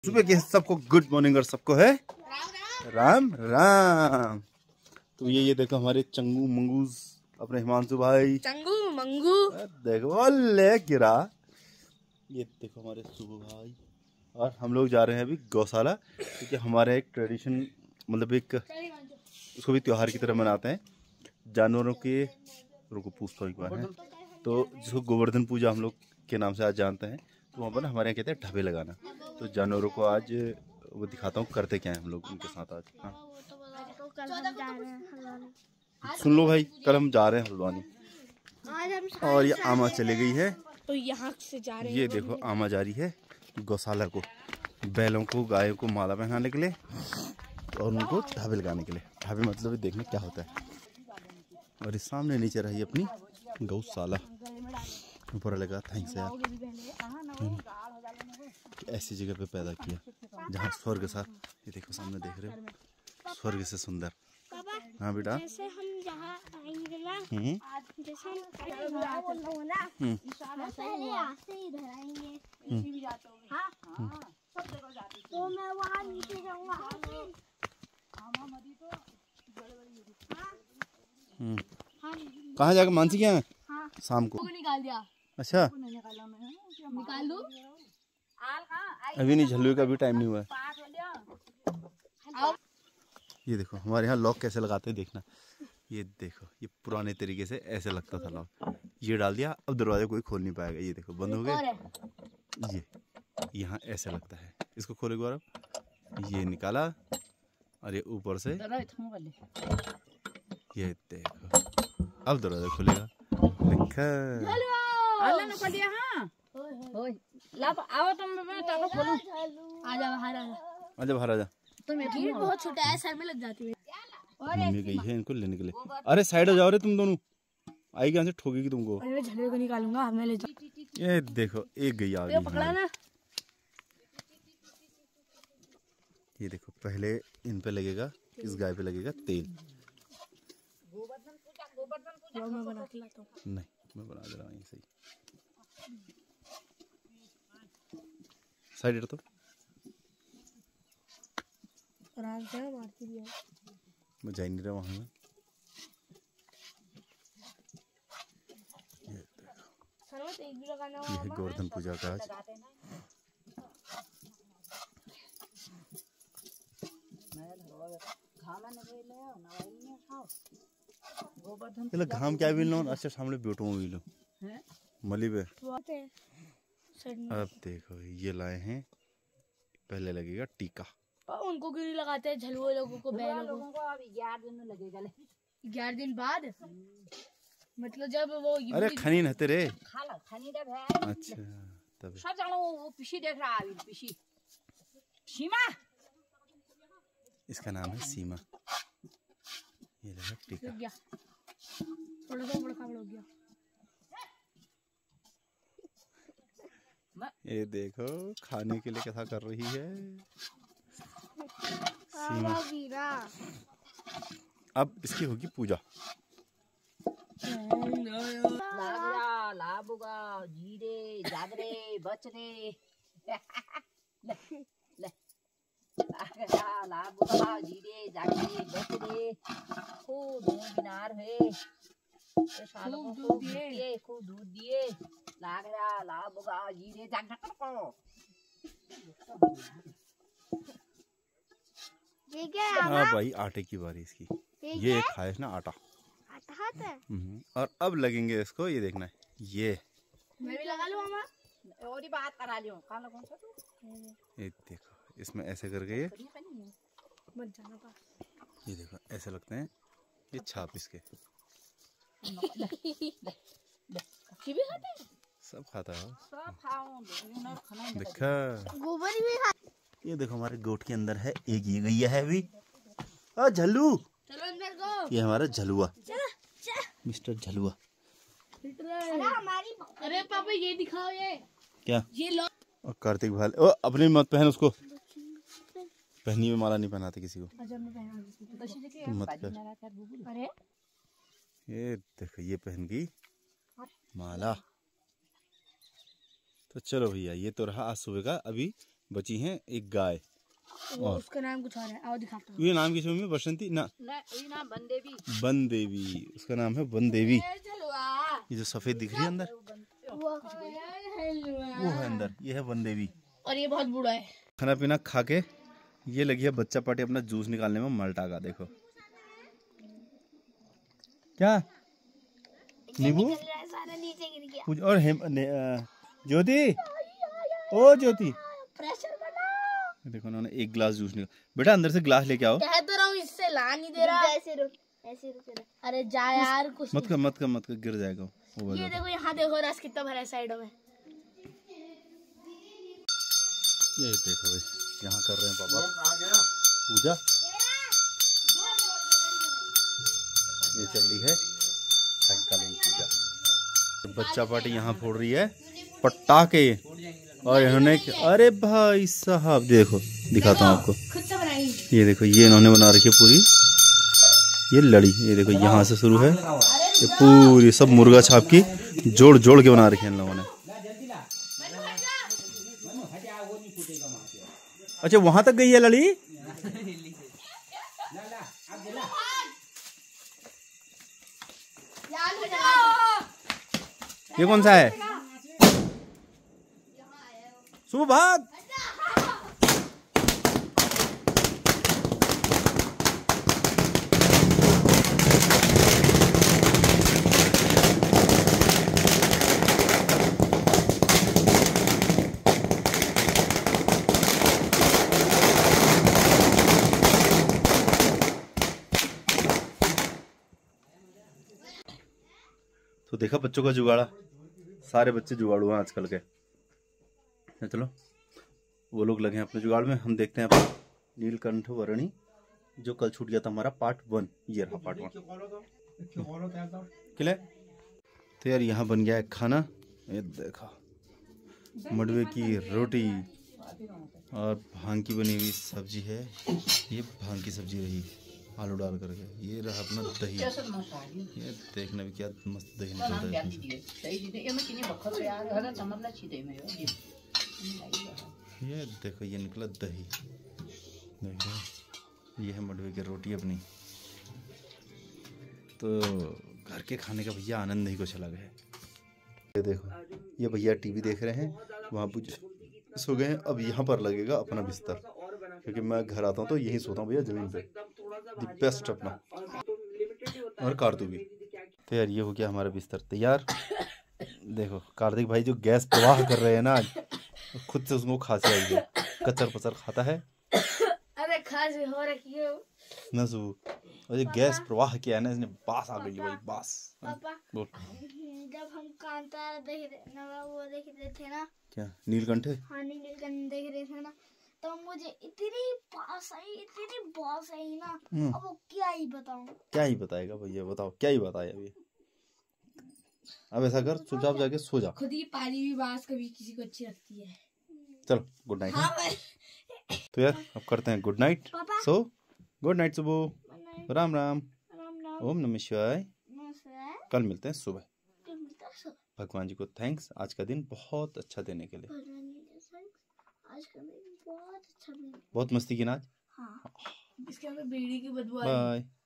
सुबह के सबको गुड मॉर्निंग और सबको है राम राम। तो ये देखो हमारे चंगू मंगूज अपने हिमांशु भाई चंगू मंगू देखो ले गिरा। ये देखो हमारे सुबह भाई और हम लोग जा रहे हैं अभी गौशाला, क्योंकि हमारे एक ट्रेडिशन मतलब एक उसको भी त्योहार की तरह मनाते हैं जानवरों के। रुको पूछता एक बार है तो जिसको गोवर्धन पूजा हम लोग के नाम से आज जानते हैं, तो वहाँ पर हमारे यहाँ कहते हैं ढाबे लगाना। तो जानवरों को आज वो दिखाता हूँ करते क्या है हम लोग उनके साथ आज। हाँ सुन लो भाई, कल हम जा रहे हैं हल्द्वानी और ये आमा चली गई है तो यहाँ से जा रहे हैं। ये देखो आमा जा रही है गौशाला को, बैलों को गायों को माला पहनाने के लिए और उनको ढाबे लगाने के लिए। ढाबे मतलब देखना क्या होता है। और इस सामने नीचे रही अपनी गौशाला, ऊपर लगा थैंक्स यार ऐसी जगह पे पैदा किया जहाँ स्वर्ग साथ। ये देखो सामने देख रहे हो स्वर्ग से सुंदर। हाँ बेटा जैसे हम यहाँ आएंगे ना, जैसे हम इधर आएंगे तो मैं वहाँ नीचे जाऊँगा। कहाँ जाकर मानसी क्या है? हाँ। शाम को निकाल दिया। अच्छा निकाल दो अभी नहीं, झल्लू का अभी टाइम नहीं हुआ है। ये देखो हमारे यहाँ लॉक कैसे लगाते हैं देखना। ये देखो ये पुराने तरीके से ऐसे लगता था लॉक, ये डाल दिया अब दरवाजा कोई खोल नहीं पाएगा। ये देखो बंद हो गए। ये यहाँ ऐसे लगता है, इसको खोले गौरव, ये निकाला और ये ऊपर से ये देखो अब दरवाजा खुलेगा। आजा बाहर आजा। बहुत छोटा है, सर में लग जाती है। मम्मी गई है इनको लेने के लिए। अरे साइड हो जाओ रे तुम दोनों, आएगी यहाँ से ठोकेगी तुमको। अरे झंडे को निकालूंगा, हमें ले जाओ। ये देखो एक गई आ गई पकड़ा ना। ये देखो पहले इन पे लगेगा, इस गाय पे लगेगा तेल। मैं बना के लाता हूँ। नहीं मैं बना दे रहा हूँ सही। साइड तो आराम से मारती भी है। मैं जा नहीं रहा वहाँ में। एक भी लगाना ये है गोवर्धन पूजा का आज। चलो घाम क्या भी लो अच्छा सामने बेटो भी लो मली पे। अब देखो ये लाए हैं, पहले लगेगा टीका। उनको क्यों नहीं लगाते हैं झलुए लोगों को, बैलों को? 11 दिन लगेगा। 11 दिन बाद मतलब जब वो अरे खनी नहते रे खनी है। अच्छा तब सब जानो वो पिशी देख रहा है, पिशी सीमा इसका नाम है सीमा। ये लगा टीका। थोड़ा सा बड़ा हो गया। ये देखो खाने के लिए कैसा कर रही है सीमा। अब इसकी होगी पूजा। लाबुगा जीरे जागरे बचरे लाबुगा जीरे जागरे बचरे खूब बीमार है, खूब दूध दिए लाग रहा लाबुगा जीरे जागरे को। हाँ भाई आटे की बारी इसकी। ये खाए ना आटा और अब लगेंगे इसको, ये देखना है ये मैं भी लगा लूं मामा और ही बात करा लियो कहां लगूं तो। ये देखो इसमें ऐसे करके ये मत जाना पास। ये देखो ऐसे लगते हैं ये छाप इसके। भी खाते हैं? सब खाता है सब खाऊं देखा। गोबर भी खा। ये देखो हमारे गोट के अंदर है एक ये गैया है अभी। आ झल्लू चलो अंदर को। ये हमारा झलुआ मिस्टर झलुआ। अरे पापा ये दिखाओ ये क्या ये लो। और कार्तिक भाई ओ अपनी मत पहन उसको, पहनी में माला नहीं पहनाते किसी को। मत कर। अरे ये देखो ये पहन गई माला। तो चलो भैया ये तो रहा आज सुबह का। अभी बची हैं एक गाय। और उसका नाम कुछ और है, आओ दिखाता हूँ। ये नाम किस मम्मी? बसंती ना, ये नाम बन देवी। बन देवी, उसका नाम है बन देवी। ये जो सफेद दिख रही है अंदर, वो है अंदर, ये है बन देवी। और ये बहुत बूढ़ा है। खाना पीना खा के ये लगी है बच्चा पार्टी अपना जूस निकालने में मल्टा का। देखो क्या नींबू कुछ और ज्योति, ओ ज्योति, देखो उन्होंने एक गिलास जूस निकाल। बेटा अंदर से गिलास लेके आओ। कह तो रहा हूँ, इससे ला नहीं दे रहा। ऐसे रुक, ऐसे रुक। अरे जा यार, कुछ मत कर गिर जाएगा वो। ये देखो यहाँ देखो रस कितना भरा है साइडों में। ये देखो भाई, यहाँ कर रहे हैं पापा पूजा। ये चल रही है सायंकालीन पूजा। बच्चा पार्टी यहाँ फोड़ रही है पटाखे। और इन्होंने, अरे भाई साहब देखो, दिखाता हूँ आपको। खुद से बनाई। ये देखो, ये इन्होंने बना रखी है पूरी ये लड़ी। ये देखो यहाँ से शुरू है, ये पूरी सब मुर्गा छाप की जोड़ जोड़ के बना रखी है इन लोगों ने। अच्छा वहां तक गई है लड़ी। ये कौन सा है? सुबह भाग। तो देखा बच्चों का जुगाड़ा, सारे बच्चे जुगाड़ू हैं आजकल के। चलो वो लोग लगे हैं अपने जुगाड़ में, हम देखते हैं अपना नीलकंठ वर्णी जो कल छूट गया था हमारा पार्ट 1। ये रहा पार्ट 1 किले। तो यार यहाँ बन गया है खाना। ये देखा मडवे की रोटी और भांग की बनी हुई सब्जी है। ये भांग की सब्जी रही आलू डाल करके। ये रहा अपना दही। ये देखना भी क्या मस्त दही निकल रहा है। ये देखो ये निकला दही। देखो ये है मडवे की रोटी अपनी। तो घर के खाने का भैया आनंद ही कुछ अलग है। ये देखो ये भैया टीवी देख रहे हैं, वहाँ सो गए हैं। अब यहाँ पर लगेगा अपना बिस्तर, क्योंकि मैं घर आता हूँ तो यहीं सोता हूँ भैया, जमीन पे। द बेस्ट अपना, और कारतू भी। तो यार ये हो गया हमारा बिस्तर तैयार। देखो कार्तिक भाई जो गैस प्रवाह कर रहे हैं ना आज, खुद से उसको खांसी आई है, कचर पचर खाता है। अरे खांसी हो रखी है नसू, और ये गैस प्रवाह किया है ना इसने, बास आ गई भाई, बास। बोल। जब हम कांतारा देख रहे थे ना, क्या नीलकंठ? हाँ नीलकंठ देख रहे थे ना, तो मुझे इतनी बास आई ना। अब वो क्या ही बताऊं। क्या ही बताएगा भैया, बताओ क्या ही बताए अभी। अब ऐसा कर, चुपचाप जाके सो जा। खुद ही पाली हुई बास कभी किसी को अच्छी लगती है। चलो गुड नाइट। हाँ तो यार अब करते हैं good night. So good night सुबह, राम राम, ओम नमः शिवाय। कल मिलते हैं सुबह। भगवान जी को थैंक्स आज का दिन बहुत अच्छा देने के लिए। आज का दिन बहुत अच्छा दिन, बहुत मस्ती की ना आज। हाँ। इसके हमें बीड़ी की बदबू आ रही है। बाय।